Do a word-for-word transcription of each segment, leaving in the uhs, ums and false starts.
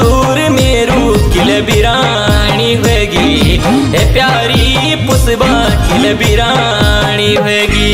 दूर मेरू किल बिरानी होगी, ए प्यारी पुष्पा किल बिरानी होगी।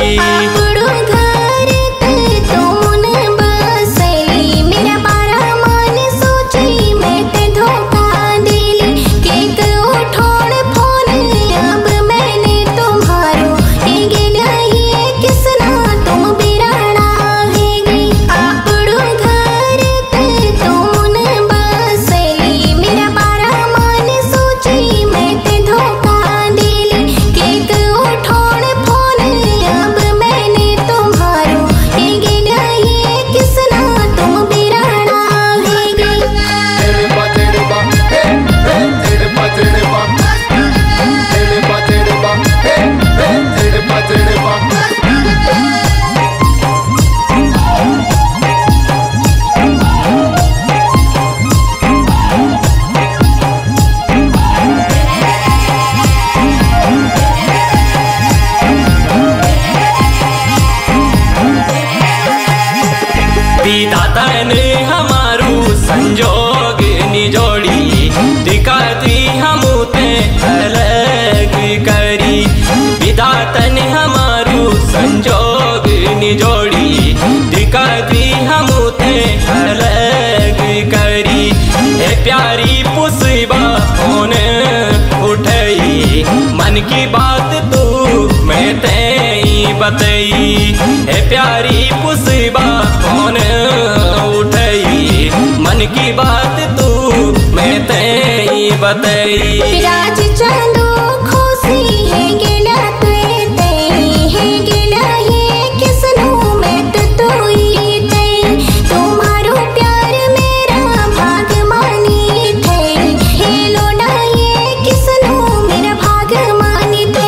विधाता ने हमारू संजोग निजोड़ी, दिखाती हम ते अलग करी। विधाता ने हमारू संजोग निजोड़ी, दिखाती हम ते अलग करी। ए प्यारी पुष्पा फोन उठाई, मन की बात तू मैं ते बताई। ए प्यारी पुष्पा फोन उठाई, मन की बात तू मैं ते बताई। राज चांदो खुशी है गेला तुए ते, है गेला है किसनु मैं तो तोई ते। तुम्हारो प्यार मेरा भाग मानी थे, हे लोना ये किसनु मेरा भाग मानी थे।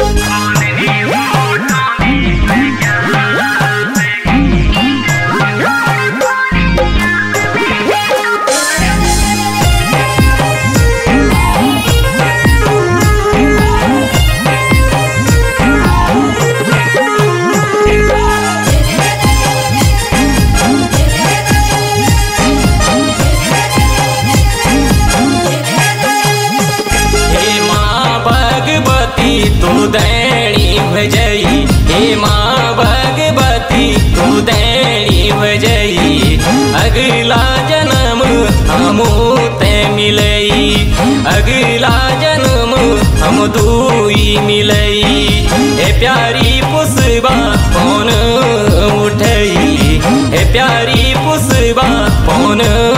तू दैनी भजई, हे माँ भगवती तू दैनी भजई। अगला जन्म हम ते मिलई, अगला जन्म हम दुई मिलई। हे प्यारी पुष्पा फोन उठई, हे प्यारी पुष्पा फोन